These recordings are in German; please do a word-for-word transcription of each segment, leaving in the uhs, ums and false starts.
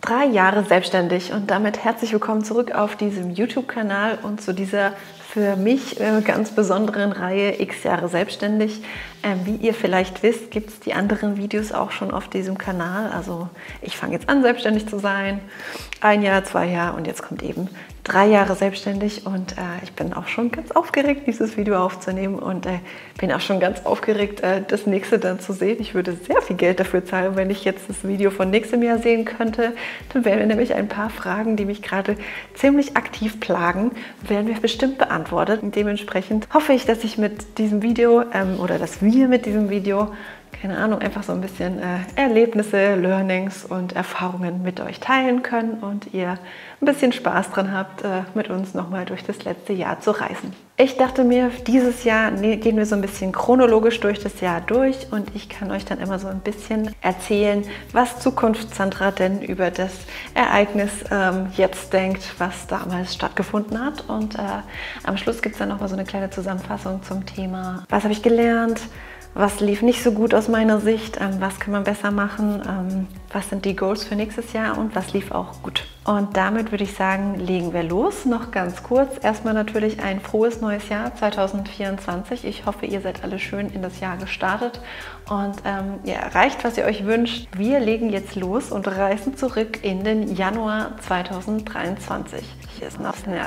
Drei Jahre selbstständig und damit herzlich willkommen zurück auf diesem YouTube-Kanal und zu dieser für mich äh, ganz besonderen Reihe X Jahre selbstständig. Ähm, wie ihr vielleicht wisst, gibt es die anderen Videos auch schon auf diesem Kanal. Also ich fange jetzt an, selbstständig zu sein. Ein Jahr, zwei Jahre und jetzt kommt eben drei Jahre selbstständig und äh, ich bin auch schon ganz aufgeregt, dieses Video aufzunehmen und äh, bin auch schon ganz aufgeregt, äh, das nächste dann zu sehen. Ich würde sehr viel Geld dafür zahlen, wenn ich jetzt das Video von nächstem Jahr sehen könnte. Dann wären nämlich ein paar Fragen, die mich gerade ziemlich aktiv plagen, werden wir bestimmt beantwortet. Und dementsprechend hoffe ich, dass ich mit diesem Video ähm, oder dass wir mit diesem Video keine Ahnung, einfach so ein bisschen äh, Erlebnisse, Learnings und Erfahrungen mit euch teilen können und ihr ein bisschen Spaß dran habt, äh, mit uns nochmal durch das letzte Jahr zu reisen. Ich dachte mir, dieses Jahr nee, gehen wir so ein bisschen chronologisch durch das Jahr durch und ich kann euch dann immer so ein bisschen erzählen, was Zukunftssandra denn über das Ereignis ähm, jetzt denkt, was damals stattgefunden hat. Und äh, am Schluss gibt es dann nochmal so eine kleine Zusammenfassung zum Thema, was habe ich gelernt, was lief nicht so gut aus meiner Sicht, ähm, was kann man besser machen, ähm, was sind die Goals für nächstes Jahr und was lief auch gut. Und damit würde ich sagen, legen wir los. Noch ganz kurz, erstmal natürlich ein frohes neues Jahr zwanzig vierundzwanzig. Ich hoffe, ihr seid alle schön in das Jahr gestartet und ähm, ihr erreicht, was ihr euch wünscht. Wir legen jetzt los und reisen zurück in den Januar zwanzig dreiundzwanzig. Hier ist noch näher.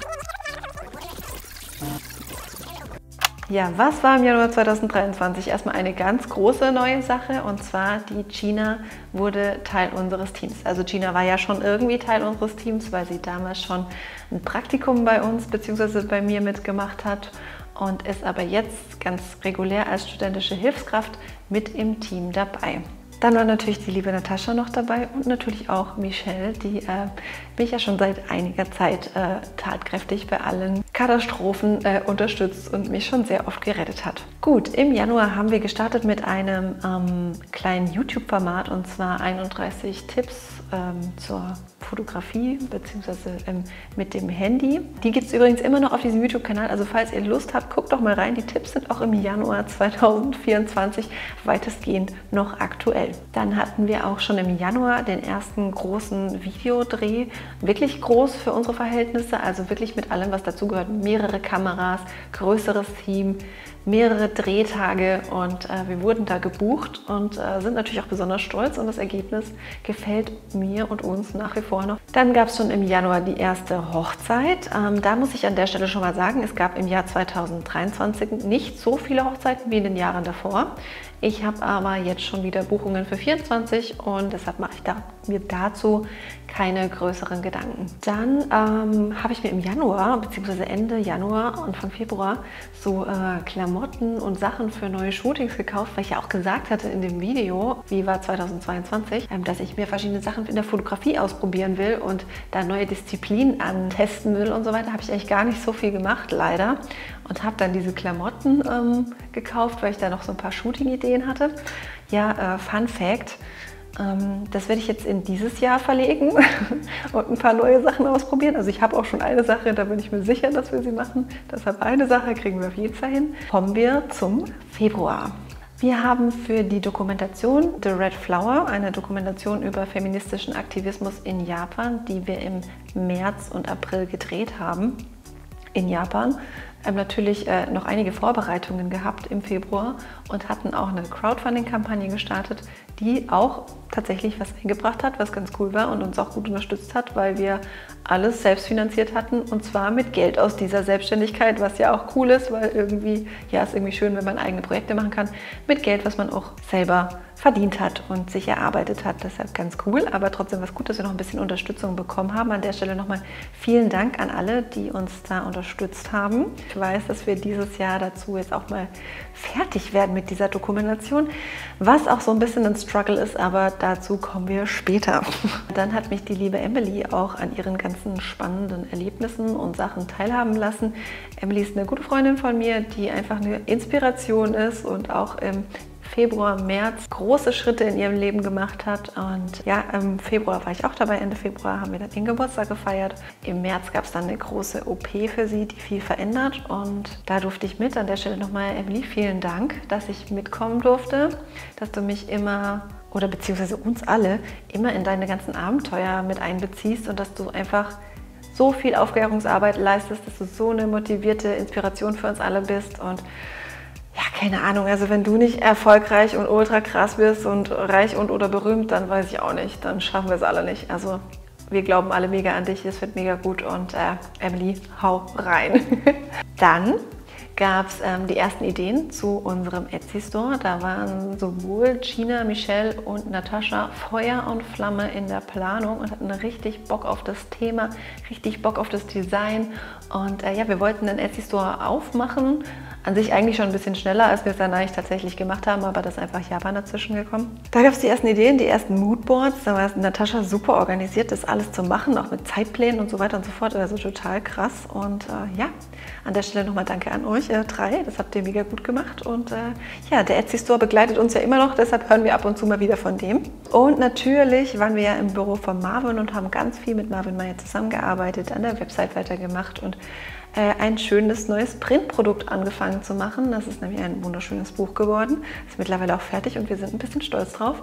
Ja, was war im Januar zwanzig dreiundzwanzig? Erstmal eine ganz große neue Sache und zwar die Gina wurde Teil unseres Teams. Also Gina war ja schon irgendwie Teil unseres Teams, weil sie damals schon ein Praktikum bei uns bzw. bei mir mitgemacht hat und ist aber jetzt ganz regulär als studentische Hilfskraft mit im Team dabei. Dann war natürlich die liebe Natascha noch dabei und natürlich auch Michelle, die äh, mich ja schon seit einiger Zeit äh, tatkräftig bei allen Katastrophen äh, unterstützt und mich schon sehr oft gerettet hat. Gut, im Januar haben wir gestartet mit einem ähm, kleinen YouTube-Format und zwar einunddreißig Tipps ähm, zur Fotografie bzw. Ähm, mit dem Handy. Die gibt es übrigens immer noch auf diesem YouTube-Kanal, also falls ihr Lust habt, guckt doch mal rein. Die Tipps sind auch im Januar zwanzig vierundzwanzig weitestgehend noch aktuell. Dann hatten wir auch schon im Januar den ersten großen Videodreh, wirklich groß für unsere Verhältnisse, also wirklich mit allem, was dazugehört, mehrere Kameras, größeres Team, mehrere Drehtage und äh, wir wurden da gebucht und äh, sind natürlich auch besonders stolz und das Ergebnis gefällt mir und uns nach wie vor noch. Dann gab es schon im Januar die erste Hochzeit. Ähm, da muss ich an der Stelle schon mal sagen, es gab im Jahr zwanzig dreiundzwanzig nicht so viele Hochzeiten wie in den Jahren davor. Ich habe aber jetzt schon wieder Buchungen für vierundzwanzig und deshalb mache ich da, mir dazu keine größeren Gedanken. Dann ähm, habe ich mir im Januar bzw. Ende Januar, Anfang Februar so äh, Klamotten und Sachen für neue Shootings gekauft, weil ich ja auch gesagt hatte in dem Video, wie war zwanzig zweiundzwanzig, ähm, dass ich mir verschiedene Sachen in der Fotografie ausprobieren will und da neue Disziplinen antesten will und so weiter. Habe ich eigentlich gar nicht so viel gemacht, leider. Und habe dann diese Klamotten ähm, gekauft, weil ich da noch so ein paar Shooting-Ideen hatte. Ja, äh, Fun Fact, ähm, das werde ich jetzt in dieses Jahr verlegen und ein paar neue Sachen ausprobieren. Also ich habe auch schon eine Sache, da bin ich mir sicher, dass wir sie machen. Deshalb eine Sache kriegen wir auf jeden Fall hin. Kommen wir zum Februar. Wir haben für die Dokumentation The Red Flower, eine Dokumentation über feministischen Aktivismus in Japan, die wir im März und April gedreht haben, in Japan, ähm, natürlich äh, noch einige Vorbereitungen gehabt im Februar und hatten auch eine Crowdfunding-Kampagne gestartet, die auch tatsächlich was eingebracht hat, was ganz cool war und uns auch gut unterstützt hat, weil wir alles selbst finanziert hatten und zwar mit Geld aus dieser Selbstständigkeit, was ja auch cool ist, weil irgendwie, ja, ist irgendwie schön, wenn man eigene Projekte machen kann, mit Geld, was man auch selber verdient hat und sich erarbeitet hat. Deshalb ganz cool, aber trotzdem was gut, dass wir noch ein bisschen Unterstützung bekommen haben. An der Stelle nochmal vielen Dank an alle, die uns da unterstützt haben. Ich weiß, dass wir dieses Jahr dazu jetzt auch mal fertig werden mit dieser Dokumentation, was auch so ein bisschen ein Struggle ist, aber dazu kommen wir später. Dann hat mich die liebe Emily auch an ihren ganzen spannenden Erlebnissen und Sachen teilhaben lassen. Emily ist eine gute Freundin von mir, die einfach eine Inspiration ist und auch im Februar, März große Schritte in ihrem Leben gemacht hat. Und ja, im Februar war ich auch dabei. Ende Februar haben wir dann ihren Geburtstag gefeiert. Im März gab es dann eine große O P für sie, die viel verändert. Und da durfte ich mit. An der Stelle nochmal, Emily, vielen Dank, dass ich mitkommen durfte, dass du mich immer oder beziehungsweise uns alle immer in deine ganzen Abenteuer mit einbeziehst und dass du einfach so viel Aufklärungsarbeit leistest, dass du so eine motivierte Inspiration für uns alle bist. Und ja, keine Ahnung, also wenn du nicht erfolgreich und ultra krass wirst und reich und oder berühmt, dann weiß ich auch nicht, dann schaffen wir es alle nicht. Also wir glauben alle mega an dich, es wird mega gut und äh, Emily, hau rein. Dann gab es ähm, die ersten Ideen zu unserem Etsy-Store. Da waren sowohl Gina, Michelle und Natascha Feuer und Flamme in der Planung und hatten richtig Bock auf das Thema, richtig Bock auf das Design. Und äh, ja, wir wollten den Etsy-Store aufmachen. An sich eigentlich schon ein bisschen schneller, als wir es dann eigentlich tatsächlich gemacht haben, aber da ist einfach Japan dazwischen gekommen. Da gab es die ersten Ideen, die ersten Moodboards. Da war Natascha super organisiert, das alles zu machen, auch mit Zeitplänen und so weiter und so fort. Also total krass. Und äh, ja, an der Stelle nochmal danke an euch äh, drei. Das habt ihr mega gut gemacht. Und äh, ja, der Etsy-Store begleitet uns ja immer noch, deshalb hören wir ab und zu mal wieder von dem. Und natürlich waren wir ja im Büro von Marvin und haben ganz viel mit Marvin Meyer zusammengearbeitet, an der Website weitergemacht und ein schönes neues Printprodukt angefangen zu machen. Das ist nämlich ein wunderschönes Buch geworden. Ist mittlerweile auch fertig und wir sind ein bisschen stolz drauf.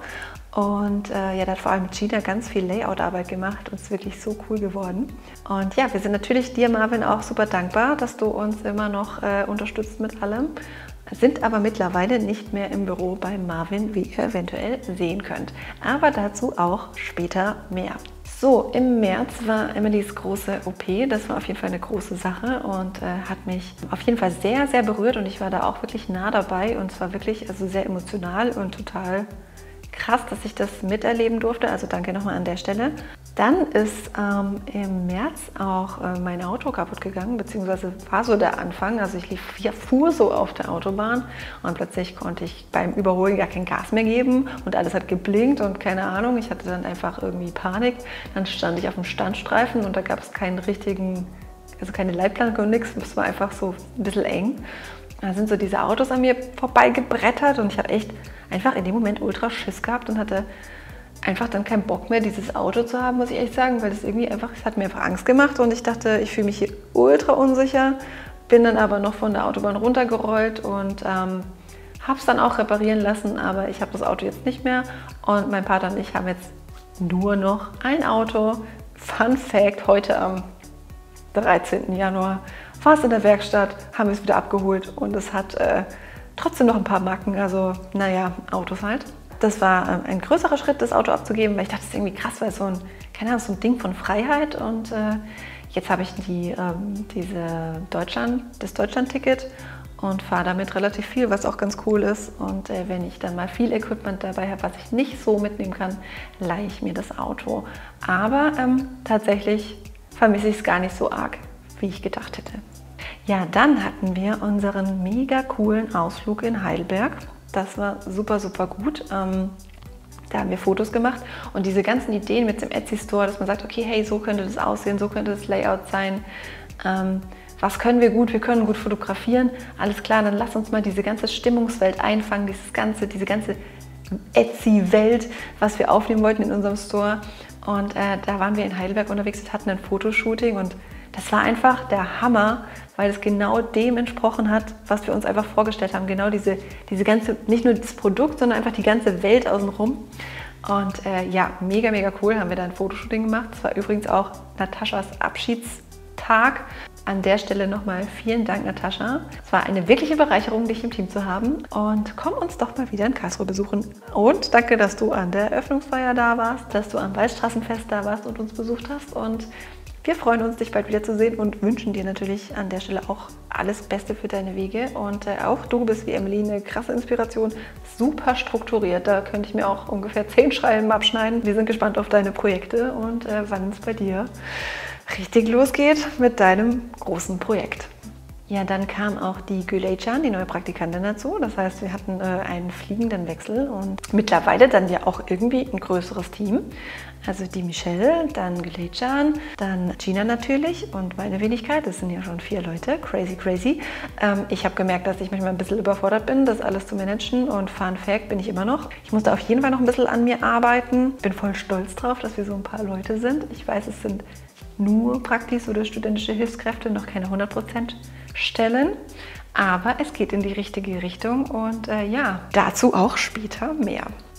Und äh, ja, da hat vor allem mit Gina ganz viel Layout-Arbeit gemacht und ist wirklich so cool geworden. Und ja, wir sind natürlich dir, Marvin, auch super dankbar, dass du uns immer noch äh, unterstützt mit allem. Sind aber mittlerweile nicht mehr im Büro bei Marvin, wie ihr eventuell sehen könnt. Aber dazu auch später mehr. So, im März war Emilys große O P. Das war auf jeden Fall eine große Sache und äh, hat mich auf jeden Fall sehr, sehr berührt und ich war da auch wirklich nah dabei und es war wirklich also sehr emotional und total krass, dass ich das miterleben durfte. Also danke nochmal an der Stelle. Dann ist ähm, im März auch äh, mein Auto kaputt gegangen, beziehungsweise war so der Anfang. Also ich lief, ja, fuhr so auf der Autobahn und plötzlich konnte ich beim Überholen gar kein Gas mehr geben und alles hat geblinkt und keine Ahnung. Ich hatte dann einfach irgendwie Panik. Dann stand ich auf dem Standstreifen und da gab es keinen richtigen, also keine Leitplanke und nichts. Es war einfach so ein bisschen eng. Da sind so diese Autos an mir vorbeigebrettert und ich habe echt einfach in dem Moment ultra Schiss gehabt und hatte einfach dann keinen Bock mehr, dieses Auto zu haben, muss ich echt sagen, weil das irgendwie einfach, es hat mir einfach Angst gemacht und ich dachte, ich fühle mich hier ultra unsicher, bin dann aber noch von der Autobahn runtergerollt und ähm, habe es dann auch reparieren lassen, aber ich habe das Auto jetzt nicht mehr und mein Partner und ich haben jetzt nur noch ein Auto. Fun Fact, heute am dreizehnten Januar war es in der Werkstatt, haben wir es wieder abgeholt und es hat äh, trotzdem noch ein paar Macken, also naja, Autos halt. Das war ähm, ein größerer Schritt, das Auto abzugeben, weil ich dachte, das ist irgendwie krass, weil es so ein, keine Ahnung, so ein Ding von Freiheit und äh, jetzt habe ich die, ähm, diese Deutschland, das Deutschland-Ticket und fahre damit relativ viel, was auch ganz cool ist und äh, wenn ich dann mal viel Equipment dabei habe, was ich nicht so mitnehmen kann, leihe ich mir das Auto. Aber ähm, tatsächlich vermisse ich es gar nicht so arg, wie ich gedacht hätte. Ja, dann hatten wir unseren mega coolen Ausflug in Heidelberg. Das war super, super gut. Ähm, da haben wir Fotos gemacht und diese ganzen Ideen mit dem Etsy-Store, dass man sagt, okay, hey, so könnte das aussehen, so könnte das Layout sein. Ähm, was können wir gut? Wir können gut fotografieren. Alles klar, dann lass uns mal diese ganze Stimmungswelt einfangen, dieses ganze, diese ganze Etsy-Welt, was wir aufnehmen wollten in unserem Store. Und äh, da waren wir in Heidelberg unterwegs und hatten ein Fotoshooting und das war einfach der Hammer, weil es genau dem entsprochen hat, was wir uns einfach vorgestellt haben. Genau diese, diese ganze, nicht nur das Produkt, sondern einfach die ganze Welt außenrum. Und äh, ja, mega, mega cool, haben wir da ein Fotoshooting gemacht. Das war übrigens auch Nataschas Abschiedstag. An der Stelle nochmal vielen Dank, Natascha. Es war eine wirkliche Bereicherung, dich im Team zu haben. Und komm uns doch mal wieder in Karlsruhe besuchen. Und danke, dass du an der Eröffnungsfeier da warst, dass du am Waldstraßenfest da warst und uns besucht hast. Und wir freuen uns, dich bald wieder zu sehen und wünschen dir natürlich an der Stelle auch alles Beste für deine Wege. Und äh, auch du bist wie Emily eine krasse Inspiration, super strukturiert. Da könnte ich mir auch ungefähr zehn Schreiben abschneiden. Wir sind gespannt auf deine Projekte und äh, wann es bei dir richtig losgeht mit deinem großen Projekt. Ja, dann kam auch die Gülay-chan, die neue Praktikantin, dazu. Das heißt, wir hatten äh, einen fliegenden Wechsel und mittlerweile dann ja auch irgendwie ein größeres Team. Also die Michelle, dann Gülay-chan, dann Gina natürlich und meine Wenigkeit. Das sind ja schon vier Leute. Crazy, crazy. Ähm, ich habe gemerkt, dass ich manchmal ein bisschen überfordert bin, das alles zu managen und Fun Fact bin ich immer noch. Ich musste auf jeden Fall noch ein bisschen an mir arbeiten. Bin voll stolz drauf, dass wir so ein paar Leute sind. Ich weiß, es sind nur Praktis oder studentische Hilfskräfte, noch keine hundert Prozent Stellen. Aber es geht in die richtige Richtung und äh, ja, dazu auch später mehr.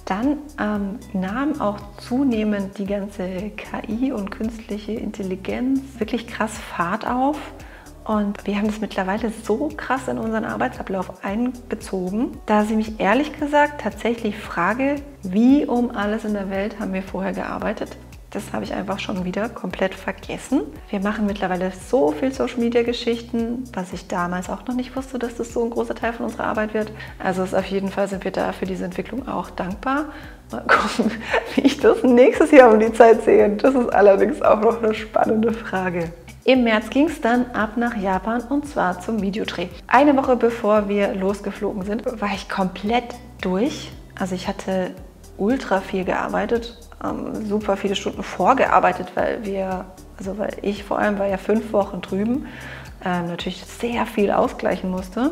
Dann ähm, nahm auch zunehmend die ganze K I und künstliche Intelligenz wirklich krass Fahrt auf. Und wir haben das mittlerweile so krass in unseren Arbeitsablauf einbezogen, dass ich mich ehrlich gesagt tatsächlich frage, wie um alles in der Welt haben wir vorher gearbeitet. Das habe ich einfach schon wieder komplett vergessen. Wir machen mittlerweile so viel Social-Media-Geschichten, was ich damals auch noch nicht wusste, dass das so ein großer Teil von unserer Arbeit wird. Also ist auf jeden Fall sind wir da für diese Entwicklung auch dankbar. Mal gucken, wie ich das nächstes Jahr um die Zeit sehe. Das ist allerdings auch noch eine spannende Frage. Im März ging es dann ab nach Japan und zwar zum Videodreh. Eine Woche bevor wir losgeflogen sind, war ich komplett durch. Also ich hatte ultra viel gearbeitet. Super viele Stunden vorgearbeitet, weil wir, also weil ich vor allem war ja fünf Wochen drüben, ähm, natürlich sehr viel ausgleichen musste.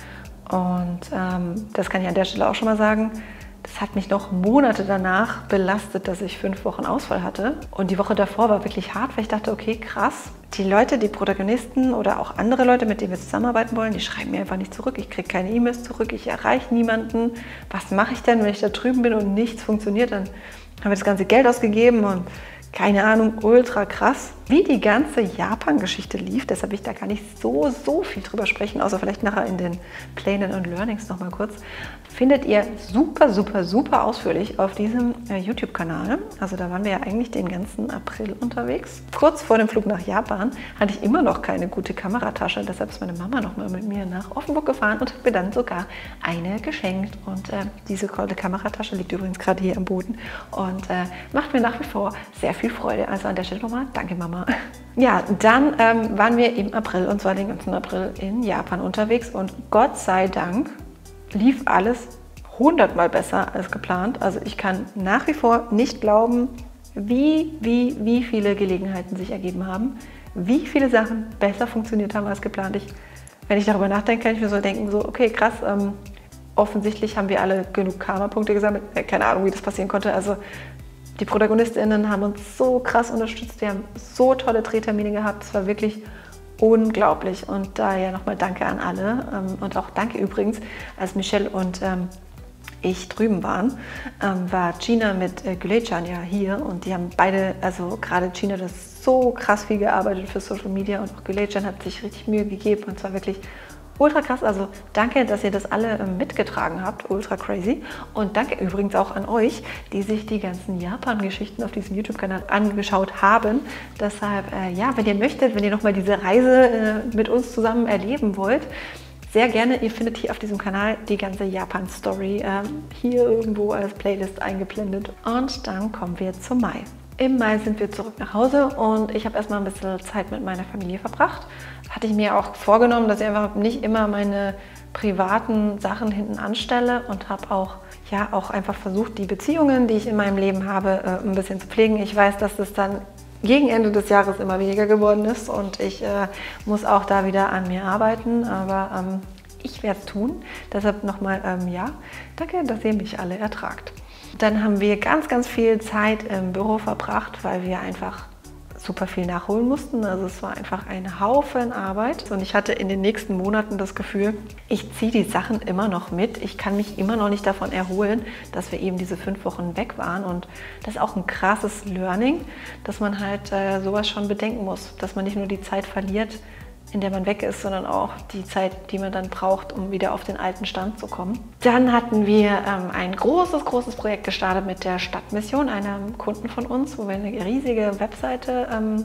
Und ähm, das kann ich an der Stelle auch schon mal sagen, das hat mich noch Monate danach belastet, dass ich fünf Wochen Ausfall hatte. Und die Woche davor war wirklich hart, weil ich dachte, okay, krass, die Leute, die Protagonisten oder auch andere Leute, mit denen wir zusammenarbeiten wollen, die schreiben mir einfach nicht zurück. Ich kriege keine E-Mails zurück, ich erreiche niemanden. Was mache ich denn, wenn ich da drüben bin und nichts funktioniert? Dann haben wir das ganze Geld ausgegeben und keine Ahnung, ultra krass. Wie die ganze Japan-Geschichte lief, deshalb will ich da gar nicht so, so viel drüber sprechen, außer vielleicht nachher in den Plänen und Learnings nochmal kurz, findet ihr super, super, super ausführlich auf diesem äh, YouTube-Kanal. Also da waren wir ja eigentlich den ganzen April unterwegs. Kurz vor dem Flug nach Japan hatte ich immer noch keine gute Kameratasche, deshalb ist meine Mama nochmal mit mir nach Offenburg gefahren und hat mir dann sogar eine geschenkt. Und äh, diese tolle Kameratasche liegt übrigens gerade hier am Boden und äh, macht mir nach wie vor sehr viel Freude. Also an der Stelle nochmal, danke Mama. Ja, dann ähm, waren wir im April, und zwar den ganzen April in Japan unterwegs und Gott sei Dank lief alles hundertmal besser als geplant. Also ich kann nach wie vor nicht glauben, wie, wie, wie viele Gelegenheiten sich ergeben haben, wie viele Sachen besser funktioniert haben als geplant. Ich, wenn ich darüber nachdenke, kann ich mir so denken, so okay, krass, ähm, offensichtlich haben wir alle genug Karma-Punkte gesammelt. Äh, keine Ahnung, wie das passieren konnte. Also die ProtagonistInnen haben uns so krass unterstützt, wir haben so tolle Drehtermine gehabt, es war wirklich unglaublich und daher nochmal danke an alle und auch danke übrigens, als Michelle und ähm, ich drüben waren, ähm, war Gina mit äh, Gülcan ja hier und die haben beide, also gerade Gina, das so krass viel gearbeitet für Social Media und auch Gülcan hat sich richtig Mühe gegeben und zwar wirklich ultra krass, also danke, dass ihr das alle mitgetragen habt, ultra crazy. Und danke übrigens auch an euch, die sich die ganzen Japan-Geschichten auf diesem YouTube-Kanal angeschaut haben. Deshalb, äh, ja, wenn ihr möchtet, wenn ihr nochmal diese Reise äh, mit uns zusammen erleben wollt, sehr gerne, ihr findet hier auf diesem Kanal die ganze Japan-Story äh, hier irgendwo als Playlist eingeblendet. Und dann kommen wir zum Mai. Im Mai sind wir zurück nach Hause und ich habe erstmal ein bisschen Zeit mit meiner Familie verbracht. Hatte ich mir auch vorgenommen, dass ich einfach nicht immer meine privaten Sachen hinten anstelle und habe auch, ja, auch einfach versucht, die Beziehungen, die ich in meinem Leben habe, ein bisschen zu pflegen. Ich weiß, dass das dann gegen Ende des Jahres immer weniger geworden ist und ich äh, muss auch da wieder an mir arbeiten, aber ähm, ich werde es tun. Deshalb nochmal, ähm, ja, danke, dass ihr mich alle ertragt. Dann haben wir ganz, ganz viel Zeit im Büro verbracht, weil wir einfach super viel nachholen mussten. Also es war einfach ein Haufen Arbeit und ich hatte in den nächsten Monaten das Gefühl, ich ziehe die Sachen immer noch mit. Ich kann mich immer noch nicht davon erholen, dass wir eben diese fünf Wochen weg waren und das ist auch ein krasses Learning, dass man halt äh, sowas schon bedenken muss, dass man nicht nur die Zeit verliert, in der man weg ist, sondern auch die Zeit, die man dann braucht, um wieder auf den alten Stand zu kommen. Dann hatten wir ähm, ein großes, großes Projekt gestartet mit der Stadtmission, einem Kunden von uns, wo wir eine riesige Webseite ähm,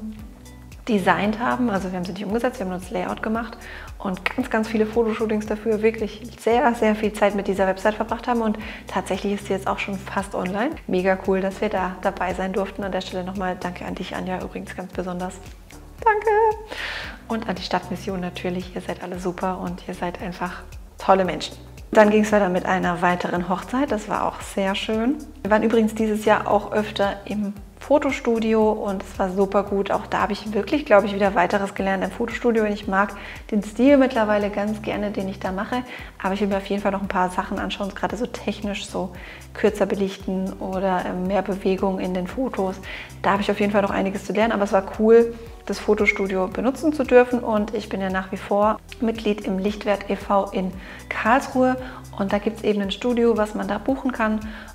designt haben. Also wir haben sie nicht umgesetzt, wir haben uns Layout gemacht und ganz, ganz viele Fotoshootings dafür, wirklich sehr, sehr viel Zeit mit dieser Website verbracht haben und tatsächlich ist sie jetzt auch schon fast online. Mega cool, dass wir da dabei sein durften. An der Stelle nochmal danke an dich, Anja, übrigens ganz besonders. Danke! Und an die Stadtmission natürlich, ihr seid alle super und ihr seid einfach tolle Menschen. Dann ging es weiter mit einer weiteren Hochzeit, das war auch sehr schön. Wir waren übrigens dieses Jahr auch öfter im Fotostudio und es war super gut. Auch da habe ich wirklich, glaube ich, wieder weiteres gelernt im Fotostudio. Und ich mag den Stil mittlerweile ganz gerne, den ich da mache. Aber ich will mir auf jeden Fall noch ein paar Sachen anschauen, gerade so technisch, so kürzer belichten oder mehr Bewegung in den Fotos. Da habe ich auf jeden Fall noch einiges zu lernen, aber es war cool, das Fotostudio benutzen zu dürfen. Und ich bin ja nach wie vor Mitglied im Lichtwert e V in Karlsruhe. Und da gibt es eben ein Studio, was man da buchen kann.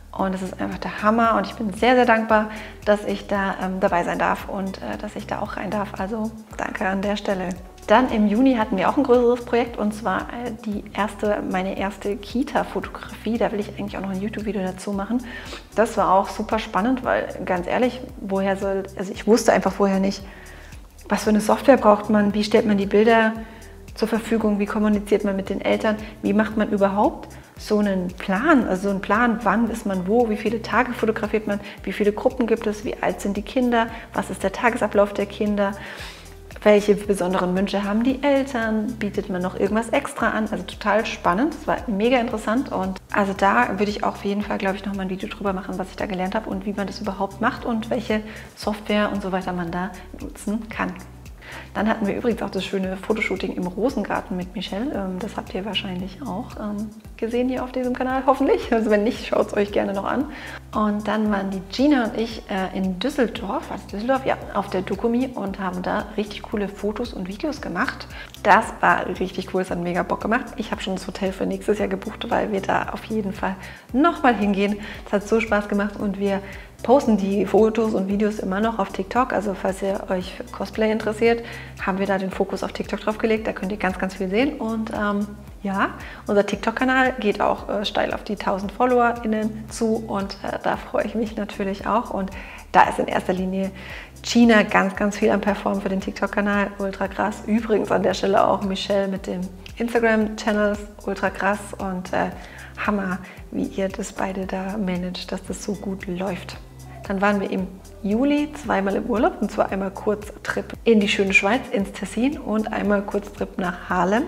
Und es ist einfach der Hammer und ich bin sehr, sehr dankbar, dass ich da ähm, dabei sein darf und äh, dass ich da auch rein darf. Also danke an der Stelle. Dann im Juni hatten wir auch ein größeres Projekt und zwar äh, die erste, meine erste Kita-Fotografie. Da will ich eigentlich auch noch ein YouTube-Video dazu machen. Das war auch super spannend, weil ganz ehrlich, woher soll, also ich wusste einfach vorher nicht, was für eine Software braucht man, wie stellt man die Bilder zur Verfügung, wie kommuniziert man mit den Eltern, wie macht man überhaupt so einen Plan, also so einen Plan, wann ist man wo, wie viele Tage fotografiert man, wie viele Gruppen gibt es, wie alt sind die Kinder, was ist der Tagesablauf der Kinder, welche besonderen Wünsche haben die Eltern, bietet man noch irgendwas extra an, also total spannend, das war mega interessant und also da würde ich auch auf jeden Fall, glaube ich, noch mal ein Video drüber machen, was ich da gelernt habe und wie man das überhaupt macht und welche Software und so weiter man da nutzen kann. Dann hatten wir übrigens auch das schöne Fotoshooting im Rosengarten mit Michelle. Das habt ihr wahrscheinlich auch gesehen hier auf diesem Kanal, hoffentlich. Also wenn nicht, schaut es euch gerne noch an. Und dann waren die Gina und ich in Düsseldorf, also Düsseldorf, ja, auf der Dokumi und haben da richtig coole Fotos und Videos gemacht. Das war richtig cool, es hat mega Bock gemacht. Ich habe schon das Hotel für nächstes Jahr gebucht, weil wir da auf jeden Fall nochmal hingehen. Es hat so Spaß gemacht und wir posten die Fotos und Videos immer noch auf TikTok. Also falls ihr euch für Cosplay interessiert, haben wir da den Fokus auf TikTok drauf gelegt. Da könnt ihr ganz, ganz viel sehen. Und ähm, ja, unser TikTok-Kanal geht auch äh, steil auf die tausend FollowerInnen zu. Und äh, da freue ich mich natürlich auch. Und da ist in erster Linie Gina ganz, ganz viel am Performen für den TikTok-Kanal. Ultra krass. Übrigens an der Stelle auch Michelle mit dem Instagram-Channel. Ultra krass und äh, Hammer, wie ihr das beide da managt, dass das so gut läuft. Dann waren wir im Juli zweimal im Urlaub und zwar einmal Kurztrip in die schöne Schweiz, ins Tessin und einmal Kurztrip nach Haarlem,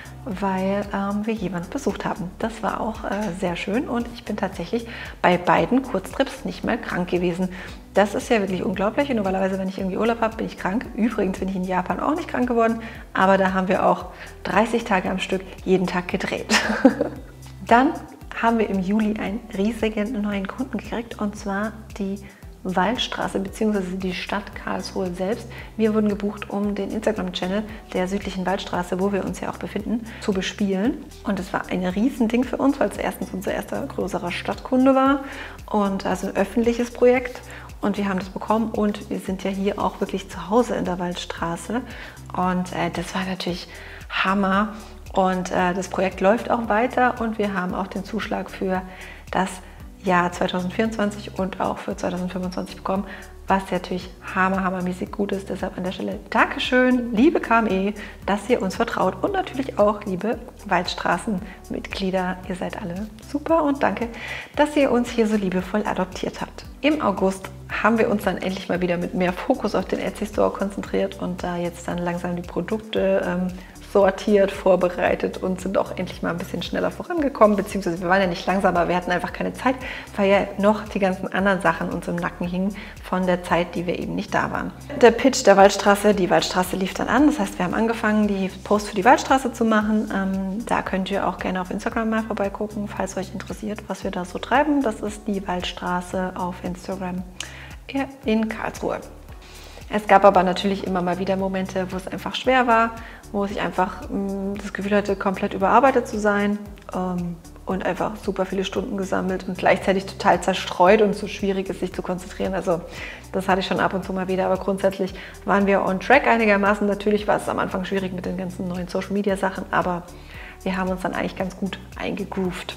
weil ähm, wir jemanden besucht haben. Das war auch äh, sehr schön und ich bin tatsächlich bei beiden Kurztrips nicht mehr krank gewesen. Das ist ja wirklich unglaublich und normalerweise, wenn ich irgendwie Urlaub habe, bin ich krank. Übrigens bin ich in Japan auch nicht krank geworden, aber da haben wir auch dreißig Tage am Stück jeden Tag gedreht. Dann haben wir im Juli einen riesigen neuen Kunden gekriegt und zwar die Waldstraße bzw. die Stadt Karlsruhe selbst. Wir wurden gebucht, um den Instagram-Channel der südlichen Waldstraße, wo wir uns ja auch befinden, zu bespielen. Und es war ein Riesending für uns, weil es erstens unser erster größerer Stadtkunde war und also ein öffentliches Projekt. Und wir haben das bekommen und wir sind ja hier auch wirklich zu Hause in der Waldstraße. Und äh, das war natürlich Hammer. Und äh, das Projekt läuft auch weiter und wir haben auch den Zuschlag für das Jahr zweitausendvierundzwanzig und auch für zweitausendfünfundzwanzig bekommen, was natürlich hammer, hammermäßig gut ist. Deshalb an der Stelle Dankeschön, liebe K M E, dass ihr uns vertraut und natürlich auch liebe Waldstraßenmitglieder. Ihr seid alle super und danke, dass ihr uns hier so liebevoll adoptiert habt. Im August haben wir uns dann endlich mal wieder mit mehr Fokus auf den Etsy Store konzentriert und da jetzt dann langsam die Produkte ähm, sortiert, vorbereitet und sind auch endlich mal ein bisschen schneller vorangekommen, beziehungsweise wir waren ja nicht langsam, aber wir hatten einfach keine Zeit, weil ja noch die ganzen anderen Sachen uns im Nacken hingen von der Zeit, die wir eben nicht da waren. Der Pitch der Waldstraße, die Waldstraße lief dann an, das heißt, wir haben angefangen, die Posts für die Waldstraße zu machen. Ähm, da könnt ihr auch gerne auf Instagram mal vorbeigucken, falls euch interessiert, was wir da so treiben. Das ist die Waldstraße auf Instagram in Karlsruhe. Es gab aber natürlich immer mal wieder Momente, wo es einfach schwer war, wo ich einfach mh, das Gefühl hatte, komplett überarbeitet zu sein ähm, und einfach super viele Stunden gesammelt und gleichzeitig total zerstreut und so schwierig ist, sich zu konzentrieren. Also das hatte ich schon ab und zu mal wieder, aber grundsätzlich waren wir on track einigermaßen. Natürlich war es am Anfang schwierig mit den ganzen neuen Social-Media-Sachen, aber wir haben uns dann eigentlich ganz gut eingegroovt.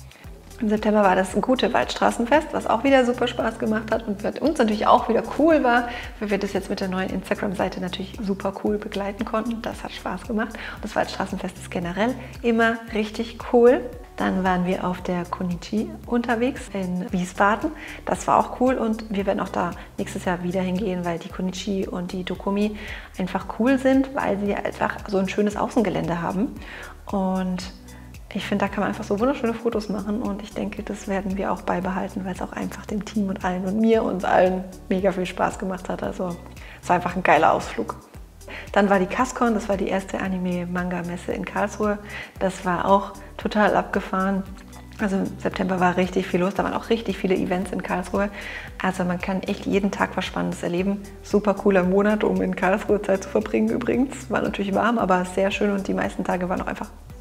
Im September war das gute Waldstraßenfest, was auch wieder super Spaß gemacht hat und für uns natürlich auch wieder cool war, weil wir das jetzt mit der neuen Instagram-Seite natürlich super cool begleiten konnten. Das hat Spaß gemacht und das Waldstraßenfest ist generell immer richtig cool. Dann waren wir auf der Konichi unterwegs in Wiesbaden. Das war auch cool und wir werden auch da nächstes Jahr wieder hingehen, weil die Konichi und die Dokumi einfach cool sind, weil sie einfach so ein schönes Außengelände haben. Und ich finde, da kann man einfach so wunderschöne Fotos machen und ich denke, das werden wir auch beibehalten, weil es auch einfach dem Team und allen und mir und allen mega viel Spaß gemacht hat. Also es war einfach ein geiler Ausflug. Dann war die Cascon, das war die erste Anime-Manga-Messe in Karlsruhe. Das war auch total abgefahren. Also im September war richtig viel los, da waren auch richtig viele Events in Karlsruhe. Also man kann echt jeden Tag was Spannendes erleben. Super cooler Monat, um in Karlsruhe Zeit zu verbringen übrigens. War natürlich warm, aber sehr schön und die meisten Tage waren auch einfach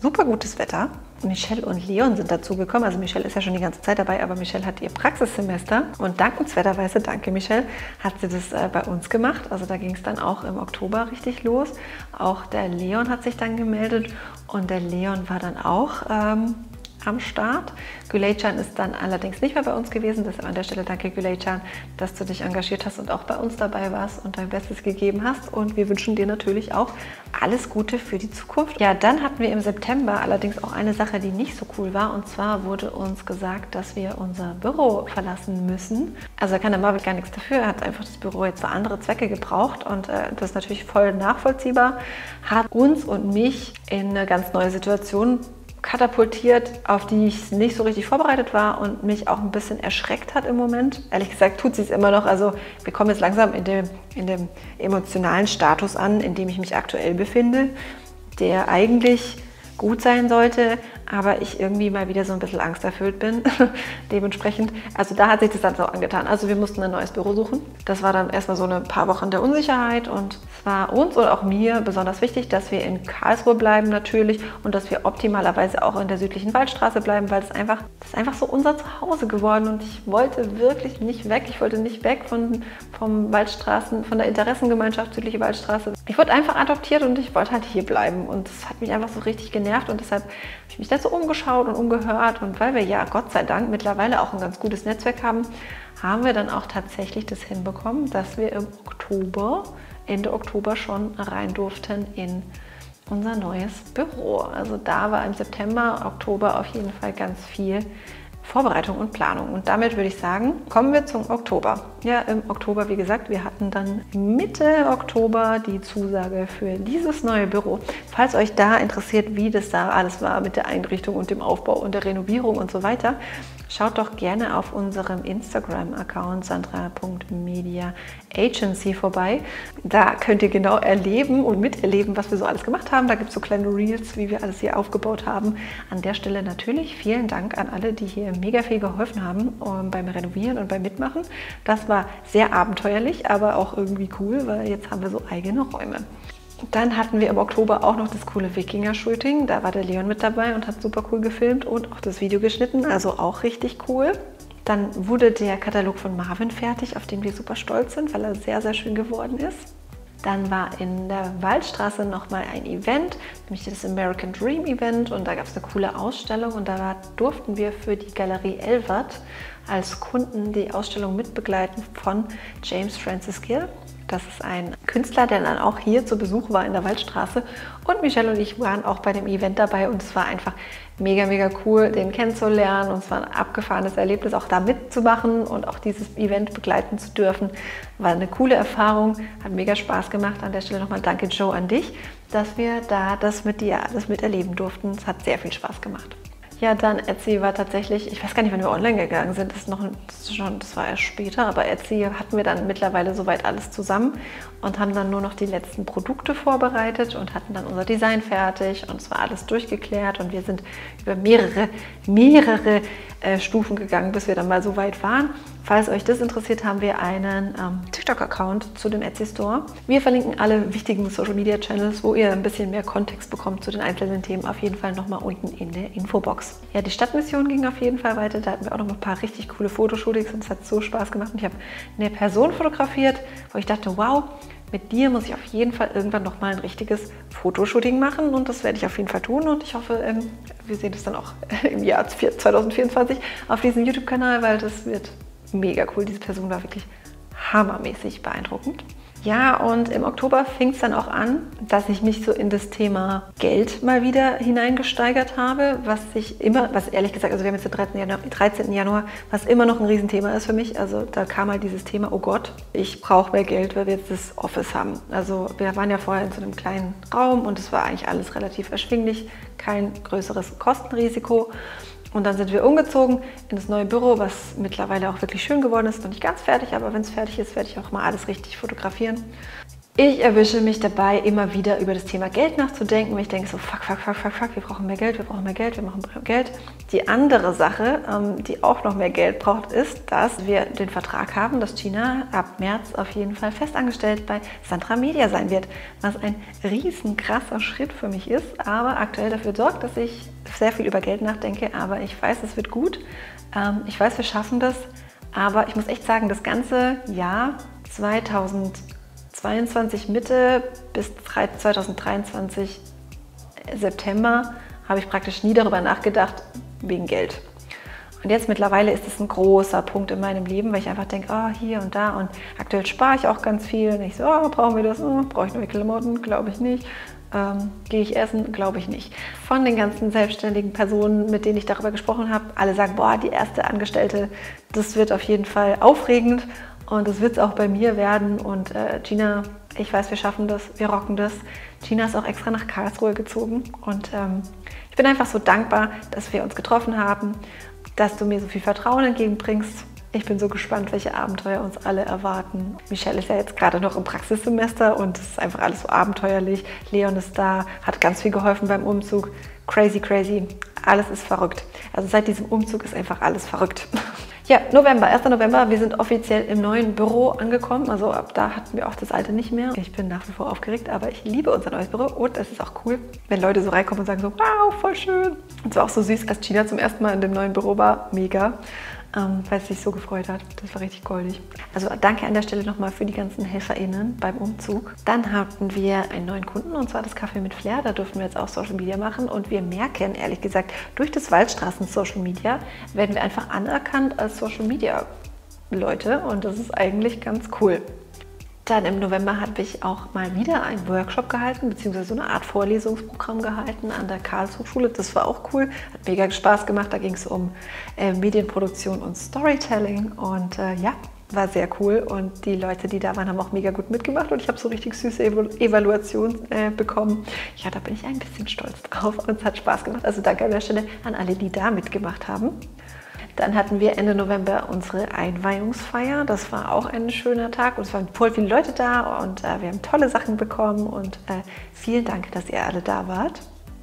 super gutes Wetter. Michelle und Leon sind dazu gekommen. Also Michelle ist ja schon die ganze Zeit dabei, aber Michelle hat ihr Praxissemester und dankenswerterweise, danke Michelle, hat sie das äh, bei uns gemacht. Also da ging es dann auch im Oktober richtig los. Auch der Leon hat sich dann gemeldet und der Leon war dann auch ähm, am Start. Güleycan ist dann allerdings nicht mehr bei uns gewesen. Deshalb an der Stelle danke Güleycan, dass du dich engagiert hast und auch bei uns dabei warst und dein Bestes gegeben hast. Und wir wünschen dir natürlich auch alles Gute für die Zukunft. Ja, dann hatten wir im September allerdings auch eine Sache, die nicht so cool war. Und zwar wurde uns gesagt, dass wir unser Büro verlassen müssen. Also da kann der Marvin gar nichts dafür. Er hat einfach das Büro jetzt für andere Zwecke gebraucht. Und äh, das ist natürlich voll nachvollziehbar. Hat uns und mich in eine ganz neue Situation katapultiert, auf die ich nicht so richtig vorbereitet war und mich auch ein bisschen erschreckt hat im Moment. Ehrlich gesagt tut sie es immer noch. Also wir kommen jetzt langsam in dem, in dem emotionalen Status an, in dem ich mich aktuell befinde, der eigentlich gut sein sollte, aber ich irgendwie mal wieder so ein bisschen angsterfüllt bin. Dementsprechend, also da hat sich das dann so angetan. Also wir mussten ein neues Büro suchen. Das war dann erstmal so ein paar Wochen der Unsicherheit und es war uns und auch mir besonders wichtig, dass wir in Karlsruhe bleiben natürlich und dass wir optimalerweise auch in der südlichen Waldstraße bleiben, weil es einfach, das ist einfach so unser Zuhause geworden und ich wollte wirklich nicht weg. Ich wollte nicht weg von vom Waldstraßen, von der Interessengemeinschaft südliche Waldstraße. Ich wurde einfach adoptiert und ich wollte halt hier bleiben und das hat mich einfach so richtig genervt und deshalb habe ich mich dann so umgeschaut und umgehört und weil wir ja Gott sei Dank mittlerweile auch ein ganz gutes Netzwerk haben, haben wir dann auch tatsächlich das hinbekommen, dass wir im Oktober, Ende Oktober schon rein durften in unser neues Büro. Also da war im September, Oktober auf jeden Fall ganz viel Vorbereitung und Planung. Und damit würde ich sagen, kommen wir zum Oktober. Ja, im Oktober, wie gesagt, wir hatten dann Mitte Oktober die Zusage für dieses neue Büro. Falls euch da interessiert, wie das da alles war mit der Einrichtung und dem Aufbau und der Renovierung und so weiter, schaut doch gerne auf unserem Instagram-Account sandra punkt media agency vorbei. Da könnt ihr genau erleben und miterleben, was wir so alles gemacht haben. Da gibt es so kleine Reels, wie wir alles hier aufgebaut haben. An der Stelle natürlich vielen Dank an alle, die hier mega viel geholfen haben um, beim Renovieren und beim Mitmachen. Das war sehr abenteuerlich, aber auch irgendwie cool, weil jetzt haben wir so eigene Räume. Dann hatten wir im Oktober auch noch das coole Wikinger-Shooting. Da war der Leon mit dabei und hat super cool gefilmt und auch das Video geschnitten, also auch richtig cool. Dann wurde der Katalog von Marvin fertig, auf den wir super stolz sind, weil er sehr, sehr schön geworden ist. Dann war in der Waldstraße nochmal ein Event, nämlich das American Dream Event und da gab es eine coole Ausstellung und da war, durften wir für die Galerie Elvert als Kunden die Ausstellung mitbegleiten von James Francis Gill. Das ist ein Künstler, der dann auch hier zu Besuch war in der Waldstraße. Und Michelle und ich waren auch bei dem Event dabei und es war einfach mega, mega cool, den kennenzulernen. Und es war ein abgefahrenes Erlebnis, auch da mitzumachen und auch dieses Event begleiten zu dürfen. War eine coole Erfahrung, hat mega Spaß gemacht. An der Stelle nochmal danke, Joe, an dich, dass wir da das mit dir alles miterleben durften. Es hat sehr viel Spaß gemacht. Ja, dann Etsy war tatsächlich, ich weiß gar nicht, wann wir online gegangen sind, das, ist noch, das, ist schon, das war erst später, aber Etsy hatten wir dann mittlerweile soweit alles zusammen und haben dann nur noch die letzten Produkte vorbereitet und hatten dann unser Design fertig und es war alles durchgeklärt und wir sind über mehrere, mehrere äh, Stufen gegangen, bis wir dann mal so weit waren. Falls euch das interessiert, haben wir einen ähm, TikTok-Account zu dem Etsy Store. Wir verlinken alle wichtigen Social-Media-Channels, wo ihr ein bisschen mehr Kontext bekommt zu den einzelnen Themen, auf jeden Fall nochmal unten in der Infobox. Ja, die Stadtmission ging auf jeden Fall weiter. Da hatten wir auch noch ein paar richtig coole Fotoshootings und es hat so Spaß gemacht. Und ich habe eine Person fotografiert, wo ich dachte, wow, mit dir muss ich auf jeden Fall irgendwann nochmal ein richtiges Fotoshooting machen und das werde ich auf jeden Fall tun und ich hoffe, wir sehen das dann auch im Jahr zwanzig vierundzwanzig auf diesem YouTube-Kanal, weil das wird mega cool. Diese Person war wirklich hammermäßig beeindruckend. Ja, und im Oktober fing es dann auch an, dass ich mich so in das Thema Geld mal wieder hineingesteigert habe, was ich immer, was ehrlich gesagt, also wir haben jetzt den dreizehnten Januar, was immer noch ein Riesenthema ist für mich. Also da kam halt dieses Thema, oh Gott, ich brauche mehr Geld, weil wir jetzt das Office haben. Also wir waren ja vorher in so einem kleinen Raum und es war eigentlich alles relativ erschwinglich, kein größeres Kostenrisiko. Und dann sind wir umgezogen in das neue Büro, was mittlerweile auch wirklich schön geworden ist. Noch nicht ganz fertig, aber wenn es fertig ist, werde ich auch mal alles richtig fotografieren. Ich erwische mich dabei, immer wieder über das Thema Geld nachzudenken, weil ich denke so, fuck, fuck, fuck, fuck, fuck, wir brauchen mehr Geld, wir brauchen mehr Geld, wir brauchen mehr Geld. Die andere Sache, die auch noch mehr Geld braucht, ist, dass wir den Vertrag haben, dass Gina ab März auf jeden Fall festangestellt bei Sandra Media sein wird, was ein riesen krasser Schritt für mich ist, aber aktuell dafür sorgt, dass ich sehr viel über Geld nachdenke, aber ich weiß, es wird gut. Ich weiß, wir schaffen das, aber ich muss echt sagen, das ganze Jahr zweitausendzweiundzwanzig Mitte bis zweitausenddreiundzwanzig September habe ich praktisch nie darüber nachgedacht, wegen Geld. Und jetzt mittlerweile ist es ein großer Punkt in meinem Leben, weil ich einfach denke, oh, hier und da und aktuell spare ich auch ganz viel. Und ich so, oh, brauchen wir das? Oh, brauche ich neue Klamotten? Glaube ich nicht. Ähm, gehe ich essen? Glaube ich nicht. Von den ganzen selbstständigen Personen, mit denen ich darüber gesprochen habe, alle sagen, boah, die erste Angestellte, das wird auf jeden Fall aufregend. Und das wird es auch bei mir werden. Und äh, Gina, ich weiß, wir schaffen das, wir rocken das. Gina ist auch extra nach Karlsruhe gezogen. Und ähm, ich bin einfach so dankbar, dass wir uns getroffen haben, dass du mir so viel Vertrauen entgegenbringst. Ich bin so gespannt, welche Abenteuer uns alle erwarten. Michelle ist ja jetzt gerade noch im Praxissemester und es ist einfach alles so abenteuerlich. Leon ist da, hat ganz viel geholfen beim Umzug. Crazy, crazy. Alles ist verrückt. Also seit diesem Umzug ist einfach alles verrückt. Ja, November, erster November, wir sind offiziell im neuen Büro angekommen. Also ab da hatten wir auch das alte nicht mehr. Ich bin nach wie vor aufgeregt, aber ich liebe unser neues Büro und es ist auch cool, wenn Leute so reinkommen und sagen so, wow, voll schön. Und es war auch so süß, als Gina zum ersten Mal in dem neuen Büro war. Mega. Ähm, weil es sich so gefreut hat. Das war richtig goldig. Also danke an der Stelle nochmal für die ganzen HelferInnen beim Umzug. Dann hatten wir einen neuen Kunden und zwar das Café mit Flair. Da durften wir jetzt auch Social Media machen und wir merken, ehrlich gesagt, durch das Waldstraßen Social Media werden wir einfach anerkannt als Social Media Leute und das ist eigentlich ganz cool. Dann im November habe ich auch mal wieder einen Workshop gehalten, beziehungsweise so eine Art Vorlesungsprogramm gehalten an der Karlshochschule. Das war auch cool, hat mega Spaß gemacht. Da ging es um äh, Medienproduktion und Storytelling und äh, ja, war sehr cool. Und die Leute, die da waren, haben auch mega gut mitgemacht und ich habe so richtig süße Evalu Evaluation äh, bekommen. Ja, da bin ich ein bisschen stolz drauf und es hat Spaß gemacht. Also danke an der Stelle an alle, die da mitgemacht haben. Dann hatten wir Ende November unsere Einweihungsfeier. Das war auch ein schöner Tag und es waren voll viele Leute da und äh, wir haben tolle Sachen bekommen und äh, vielen Dank, dass ihr alle da wart.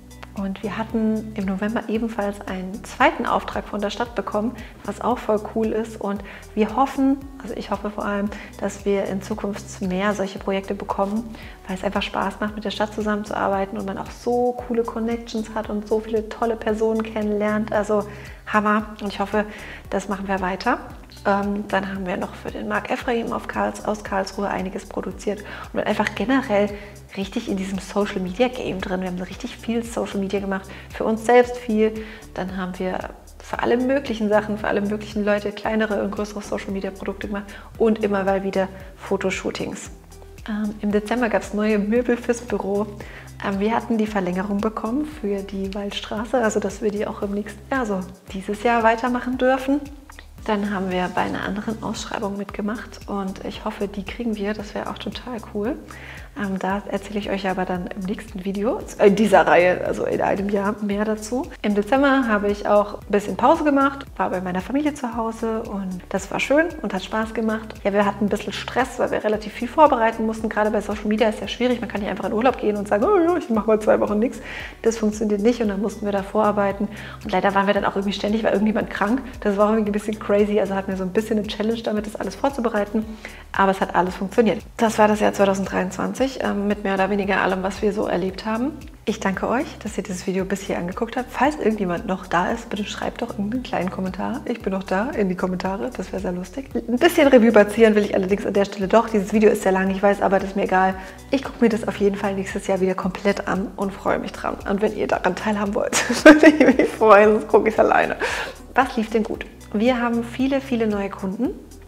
Und wir hatten im November ebenfalls einen zweiten Auftrag von der Stadt bekommen, was auch voll cool ist. Und wir hoffen, also ich hoffe vor allem, dass wir in Zukunft mehr solche Projekte bekommen, weil es einfach Spaß macht, mit der Stadt zusammenzuarbeiten und man auch so coole Connections hat und so viele tolle Personen kennenlernt. Also Hammer und ich hoffe, das machen wir weiter. Ähm, dann haben wir noch für den Marc Ephraim auf Karls, aus Karlsruhe einiges produziert und wir einfach generell richtig in diesem Social Media Game drin. Wir haben so richtig viel Social Media gemacht, für uns selbst viel. Dann haben wir für alle möglichen Sachen, für alle möglichen Leute kleinere und größere Social Media Produkte gemacht und immer mal wieder Fotoshootings. Ähm, Im Dezember gab es neue Möbel fürs Büro. Ähm, wir hatten die Verlängerung bekommen für die Waldstraße, also dass wir die auch im nächsten Jahr, also dieses Jahr weitermachen dürfen. Dann haben wir bei einer anderen Ausschreibung mitgemacht und ich hoffe, die kriegen wir. Das wäre auch total cool. Ähm, da erzähle ich euch aber dann im nächsten Video, in dieser Reihe, also in einem Jahr, mehr dazu. Im Dezember habe ich auch ein bisschen Pause gemacht, war bei meiner Familie zu Hause und das war schön und hat Spaß gemacht. Ja, wir hatten ein bisschen Stress, weil wir relativ viel vorbereiten mussten. Gerade bei Social Media ist ja schwierig. Man kann nicht einfach in Urlaub gehen und sagen, oh ja, ich mache mal zwei Wochen nichts. Das funktioniert nicht und dann mussten wir da vorarbeiten. Und leider waren wir dann auch irgendwie ständig, war irgendjemand krank. Das war irgendwie ein bisschen crazy. Also hatten wir so ein bisschen eine Challenge damit, das alles vorzubereiten. Aber es hat alles funktioniert. Das war das Jahr zweitausenddreiundzwanzig mit mehr oder weniger allem, was wir so erlebt haben. Ich danke euch, dass ihr dieses Video bis hier angeguckt habt. Falls irgendjemand noch da ist, bitte schreibt doch irgendeinen kleinen Kommentar. Ich bin noch da, in die Kommentare, das wäre sehr lustig. Ein bisschen Revue passieren will ich allerdings an der Stelle doch. Dieses Video ist sehr lang, ich weiß, aber das ist mir egal. Ich gucke mir das auf jeden Fall nächstes Jahr wieder komplett an und freue mich dran. Und wenn ihr daran teilhaben wollt, würde ich mich freuen, sonst gucke ich es alleine. Was lief denn gut? Wir haben viele, viele neue Kunden.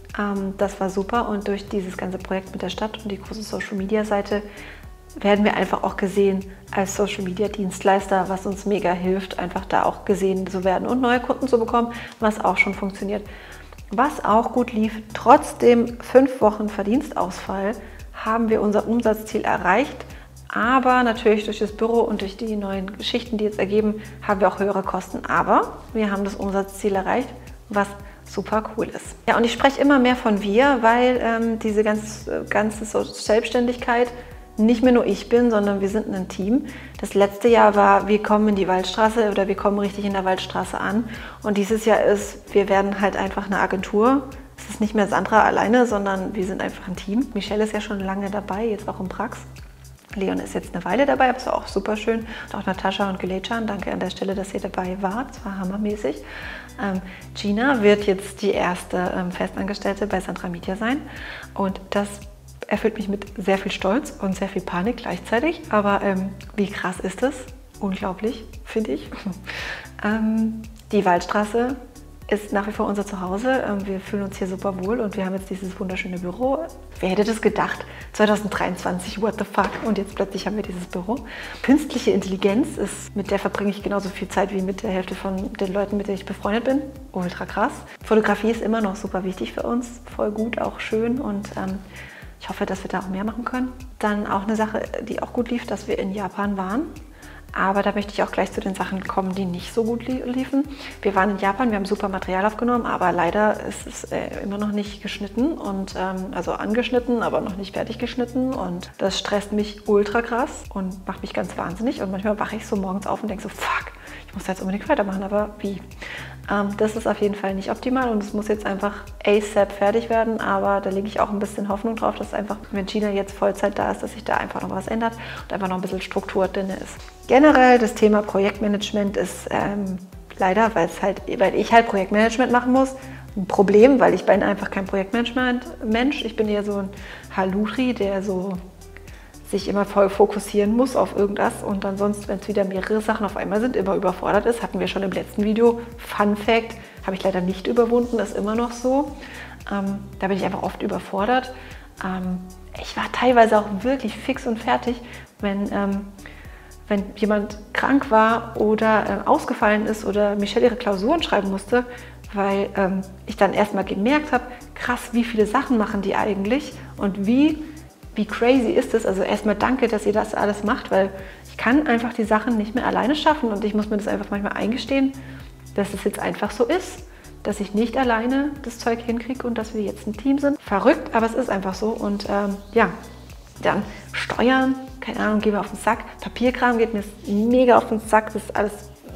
Das war super und durch dieses ganze Projekt mit der Stadt und die große Social-Media-Seite werden wir einfach auch gesehen als Social-Media-Dienstleister, was uns mega hilft, einfach da auch gesehen zu werden und neue Kunden zu bekommen, was auch schon funktioniert. Was auch gut lief, trotz dem fünf Wochen Verdienstausfall haben wir unser Umsatzziel erreicht, aber natürlich durch das Büro und durch die neuen Geschichten, die jetzt ergeben, haben wir auch höhere Kosten. Aber wir haben das Umsatzziel erreicht, was super cool ist. Ja, und ich spreche immer mehr von wir, weil ähm, diese ganz, ganze Selbstständigkeit nicht mehr nur ich bin, sondern wir sind ein Team. Das letzte Jahr war, wir kommen in die Waldstraße oder wir kommen richtig in der Waldstraße an. Und dieses Jahr ist, wir werden halt einfach eine Agentur. Es ist nicht mehr Sandra alleine, sondern wir sind einfach ein Team. Michelle ist ja schon lange dabei, jetzt auch im Prax. Leon ist jetzt eine Weile dabei, aber es war auch super schön. Und auch Natascha und Gülechan, danke an der Stelle, dass ihr dabei wart. Es war hammermäßig. Ähm, Gina wird jetzt die erste ähm, Festangestellte bei Sandra Media sein. Und das erfüllt mich mit sehr viel Stolz und sehr viel Panik gleichzeitig. Aber ähm, wie krass ist das? Unglaublich, finde ich. ähm, die Waldstraße ist nach wie vor unser Zuhause. Ähm, wir fühlen uns hier super wohl und wir haben jetzt dieses wunderschöne Büro. Wer hätte das gedacht? zwanzig dreiundzwanzig, what the fuck? Und jetzt plötzlich haben wir dieses Büro. Künstliche Intelligenz, ist, mit der verbringe ich genauso viel Zeit wie mit der Hälfte von den Leuten, mit denen ich befreundet bin. Ultra krass. Fotografie ist immer noch super wichtig für uns. Voll gut, auch schön und ähm, ich hoffe, dass wir da auch mehr machen können. Dann auch eine Sache, die auch gut lief, dass wir in Japan waren. Aber da möchte ich auch gleich zu den Sachen kommen, die nicht so gut liefen. Wir waren in Japan, wir haben super Material aufgenommen, aber leider ist es äh, immer noch nicht geschnitten. Und, ähm, also angeschnitten, aber noch nicht fertig geschnitten. Und das stresst mich ultra krass und macht mich ganz wahnsinnig. Und manchmal wache ich so morgens auf und denke so, fuck, ich muss da jetzt unbedingt weitermachen, aber wie? Ähm, das ist auf jeden Fall nicht optimal und es muss jetzt einfach ASAP fertig werden, aber da lege ich auch ein bisschen Hoffnung drauf, dass einfach, wenn Gina jetzt Vollzeit da ist, dass sich da einfach noch was ändert und einfach noch ein bisschen Struktur drin ist. Generell das Thema Projektmanagement ist ähm, leider, weil, es halt, weil ich halt Projektmanagement machen muss, ein Problem, weil ich bin einfach kein Projektmanagement-Mensch. Ich bin eher so ein Haludri, der so sich immer voll fokussieren muss auf irgendwas und ansonsten, wenn es wieder mehrere Sachen auf einmal sind, immer überfordert ist. Hatten wir schon im letzten Video. Fun Fact, habe ich leider nicht überwunden, ist immer noch so. Ähm, da bin ich einfach oft überfordert. Ähm, ich war teilweise auch wirklich fix und fertig, wenn, ähm, wenn jemand krank war oder äh, ausgefallen ist oder Michelle ihre Klausuren schreiben musste, weil ähm, ich dann erstmal gemerkt habe, krass, wie viele Sachen machen die eigentlich und wie Wie crazy ist es? Also erstmal danke, dass ihr das alles macht, weil ich kann einfach die Sachen nicht mehr alleine schaffen und ich muss mir das einfach manchmal eingestehen, dass es jetzt einfach so ist, dass ich nicht alleine das Zeug hinkriege und dass wir jetzt ein Team sind. Verrückt, aber es ist einfach so und ähm, ja, dann Steuern, keine Ahnung, gehen wir auf den Sack. Papierkram geht mir mega auf den Sack, das ist alles...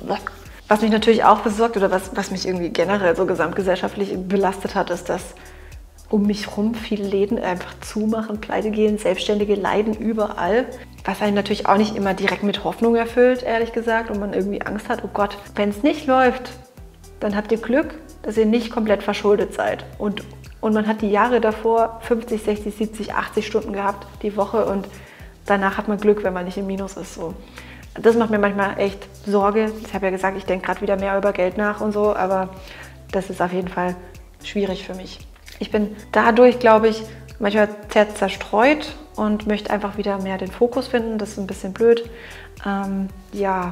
Was mich natürlich auch besorgt oder was, was mich irgendwie generell so gesamtgesellschaftlich belastet hat, ist, dass um mich herum viele Läden einfach zumachen, pleite gehen, Selbstständige leiden überall. Was einen natürlich auch nicht immer direkt mit Hoffnung erfüllt, ehrlich gesagt. Und man irgendwie Angst hat, oh Gott, wenn es nicht läuft, dann habt ihr Glück, dass ihr nicht komplett verschuldet seid. Und, und man hat die Jahre davor fünfzig, sechzig, siebzig, achtzig Stunden gehabt die Woche und danach hat man Glück, wenn man nicht im Minus ist. So. Das macht mir manchmal echt Sorge. Ich habe ja gesagt, ich denke gerade wieder mehr über Geld nach und so, aber das ist auf jeden Fall schwierig für mich. Ich bin dadurch, glaube ich, manchmal sehr zerstreut und möchte einfach wieder mehr den Fokus finden. Das ist ein bisschen blöd. Ähm, ja,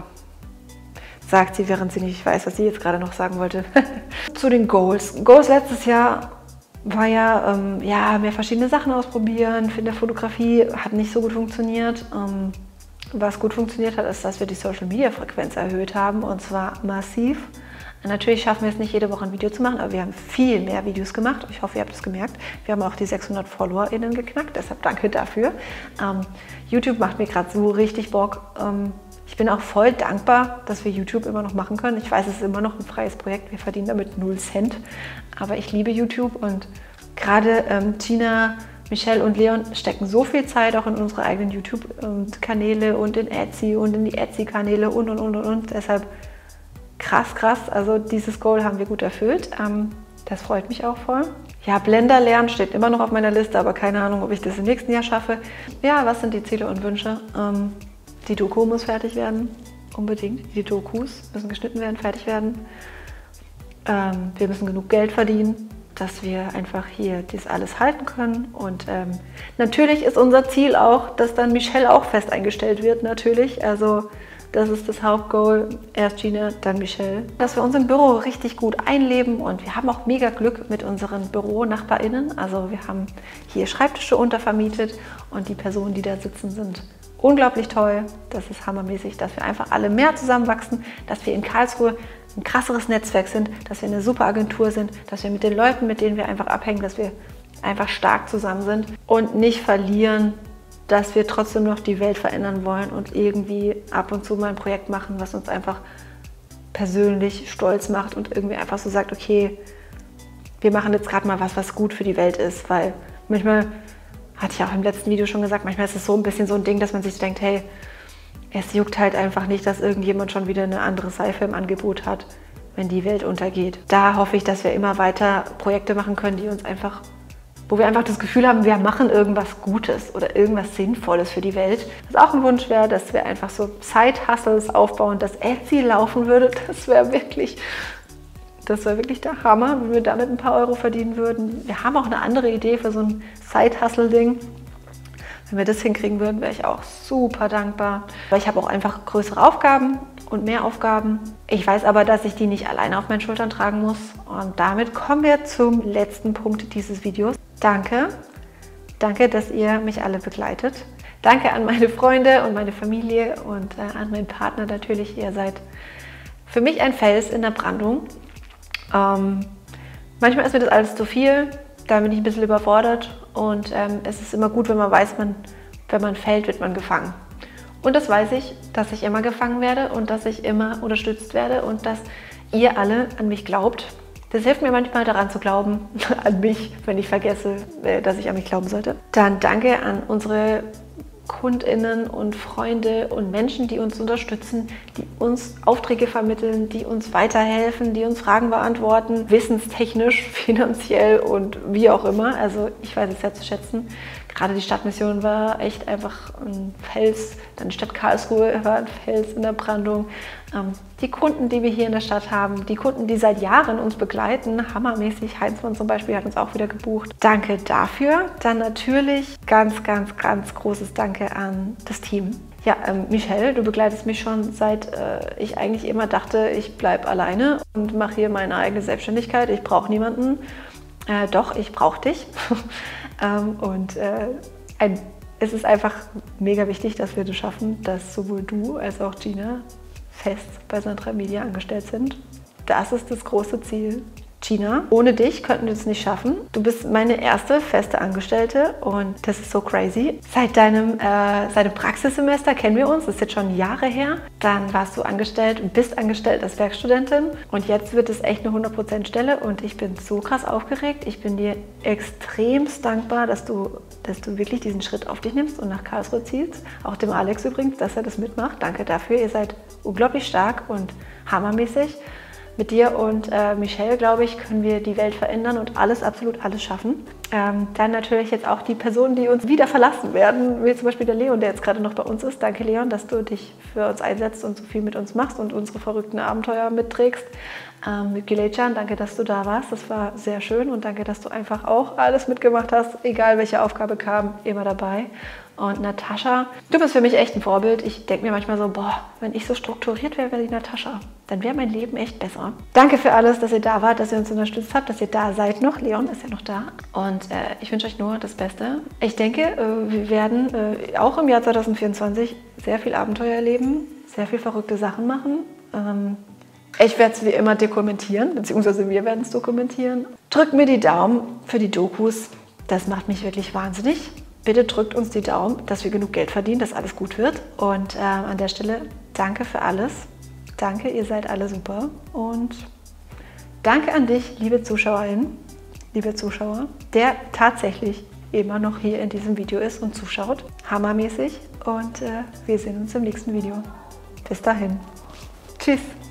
sagt sie, während sie nicht weiß, was sie jetzt gerade noch sagen wollte. Zu den Goals. Goals letztes Jahr war ja, ähm, ja, mehr verschiedene Sachen ausprobieren. In der Fotografie hat nicht so gut funktioniert. Ähm, was gut funktioniert hat, ist, dass wir die Social-Media-Frequenz erhöht haben und zwar massiv. Natürlich schaffen wir es nicht, jede Woche ein Video zu machen, aber wir haben viel mehr Videos gemacht. Ich hoffe, ihr habt es gemerkt. Wir haben auch die sechshundert FollowerInnen geknackt, deshalb danke dafür. Ähm, YouTube macht mir gerade so richtig Bock. Ähm, ich bin auch voll dankbar, dass wir YouTube immer noch machen können. Ich weiß, es ist immer noch ein freies Projekt. Wir verdienen damit null Cent. Aber ich liebe YouTube und gerade ähm, Gina, Michelle und Leon stecken so viel Zeit auch in unsere eigenen YouTube-Kanäle und in Etsy und in die Etsy-Kanäle und, und, und, und, und. Deshalb krass, krass. Also dieses Goal haben wir gut erfüllt. Ähm, das freut mich auch voll. Ja, Blender lernen steht immer noch auf meiner Liste, aber keine Ahnung, ob ich das im nächsten Jahr schaffe. Ja, was sind die Ziele und Wünsche? Ähm, die Doku muss fertig werden, unbedingt. Die Dokus müssen geschnitten werden, fertig werden. Ähm, wir müssen genug Geld verdienen, dass wir einfach hier das alles halten können. Und ähm, natürlich ist unser Ziel auch, dass dann Michelle auch fest eingestellt wird, natürlich. Also das ist das Hauptgoal. Erst Gina, dann Michelle. Dass wir uns im Büro richtig gut einleben und wir haben auch mega Glück mit unseren BüronachbarInnen. Also wir haben hier Schreibtische untervermietet und die Personen, die da sitzen, sind unglaublich toll. Das ist hammermäßig, dass wir einfach alle mehr zusammenwachsen, dass wir in Karlsruhe ein krasseres Netzwerk sind, dass wir eine super Agentur sind, dass wir mit den Leuten, mit denen wir einfach abhängen, dass wir einfach stark zusammen sind und nicht verlieren, dass wir trotzdem noch die Welt verändern wollen und irgendwie ab und zu mal ein Projekt machen, was uns einfach persönlich stolz macht und irgendwie einfach so sagt, okay, wir machen jetzt gerade mal was, was gut für die Welt ist, weil manchmal, hatte ich auch im letzten Video schon gesagt, manchmal ist es so ein bisschen so ein Ding, dass man sich denkt, hey, es juckt halt einfach nicht, dass irgendjemand schon wieder eine andere Seife im Angebot hat, wenn die Welt untergeht. Da hoffe ich, dass wir immer weiter Projekte machen können, die uns einfach, wo wir einfach das Gefühl haben, wir machen irgendwas Gutes oder irgendwas Sinnvolles für die Welt. Was auch ein Wunsch wäre, dass wir einfach so Side-Hustles aufbauen, dass Etsy laufen würde. Das wäre wirklich, das wäre wirklich der Hammer, wenn wir damit ein paar Euro verdienen würden. Wir haben auch eine andere Idee für so ein Side-Hustle-Ding. Wenn wir das hinkriegen würden, wäre ich auch super dankbar. Weil ich habe auch einfach größere Aufgaben und mehr Aufgaben. Ich weiß aber, dass ich die nicht alleine auf meinen Schultern tragen muss. Und damit kommen wir zum letzten Punkt dieses Videos. Danke. Danke, dass ihr mich alle begleitet. Danke an meine Freunde und meine Familie und äh, an meinen Partner natürlich. Ihr seid für mich ein Fels in der Brandung. Ähm, manchmal ist mir das alles zu viel. Da bin ich ein bisschen überfordert. Und ähm, es ist immer gut, wenn man weiß, man, wenn man fällt, wird man gefangen. Und das weiß ich, dass ich immer gefangen werde und dass ich immer unterstützt werde und dass ihr alle an mich glaubt. Das hilft mir manchmal daran zu glauben, an mich, wenn ich vergesse, dass ich an mich glauben sollte. Dann danke an unsere KundInnen und Freunde und Menschen, die uns unterstützen, die uns Aufträge vermitteln, die uns weiterhelfen, die uns Fragen beantworten, wissenstechnisch, finanziell und wie auch immer. Also ich weiß es sehr zu schätzen. Gerade die Stadtmission war echt einfach ein Fels, dann die Stadt Karlsruhe war ein Fels in der Brandung. Ähm, die Kunden, die wir hier in der Stadt haben, die Kunden, die seit Jahren uns begleiten, hammermäßig. Heinzmann zum Beispiel hat uns auch wieder gebucht. Danke dafür. Dann natürlich ganz, ganz, ganz großes Danke an das Team. Ja, ähm, Michelle, du begleitest mich schon seit äh, ich eigentlich immer dachte, ich bleibe alleine und mache hier meine eigene Selbstständigkeit. Ich brauche niemanden. Äh, doch, ich brauche dich. ähm, und äh, ein, es ist einfach mega wichtig, dass wir das schaffen, dass sowohl du als auch Gina fest bei Sandra Media angestellt sind. Das ist das große Ziel. Gina, ohne dich könnten wir es nicht schaffen. Du bist meine erste feste Angestellte und das ist so crazy. Seit deinem, äh, seit dem Praxissemester kennen wir uns, das ist jetzt schon Jahre her. Dann warst du angestellt und bist angestellt als Werkstudentin und jetzt wird es echt eine hundert Prozent Stelle und ich bin so krass aufgeregt. Ich bin dir extremst dankbar, dass du, dass du wirklich diesen Schritt auf dich nimmst und nach Karlsruhe ziehst. Auch dem Alex übrigens, dass er das mitmacht. Danke dafür. Ihr seid unglaublich stark und hammermäßig. Mit dir und äh, Michelle, glaube ich, können wir die Welt verändern und alles, absolut alles schaffen. Ähm, dann natürlich jetzt auch die Personen, die uns wieder verlassen werden, wie zum Beispiel der Leon, der jetzt gerade noch bei uns ist. Danke, Leon, dass du dich für uns einsetzt und so viel mit uns machst und unsere verrückten Abenteuer mitträgst. Ähm, mit Güleycan, danke, dass du da warst. Das war sehr schön und danke, dass du einfach auch alles mitgemacht hast, egal welche Aufgabe kam, immer dabei. Und Natascha, du bist für mich echt ein Vorbild. Ich denke mir manchmal so, boah, wenn ich so strukturiert wäre wie die Natascha, dann wäre mein Leben echt besser. Danke für alles, dass ihr da wart, dass ihr uns unterstützt habt, dass ihr da seid noch. Leon ist ja noch da. Und äh, ich wünsche euch nur das Beste. Ich denke, äh, wir werden äh, auch im Jahr zwanzig vierundzwanzig sehr viel Abenteuer erleben, sehr viel verrückte Sachen machen. Ähm, ich werde es wie immer dokumentieren, beziehungsweise wir werden es dokumentieren. Drückt mir die Daumen für die Dokus. Das macht mich wirklich wahnsinnig. Bitte drückt uns die Daumen, dass wir genug Geld verdienen, dass alles gut wird. Und äh, an der Stelle danke für alles. Danke, ihr seid alle super. Und danke an dich, liebe Zuschauerin, liebe Zuschauer, der tatsächlich immer noch hier in diesem Video ist und zuschaut. Hammermäßig. Und äh, wir sehen uns im nächsten Video. Bis dahin. Tschüss.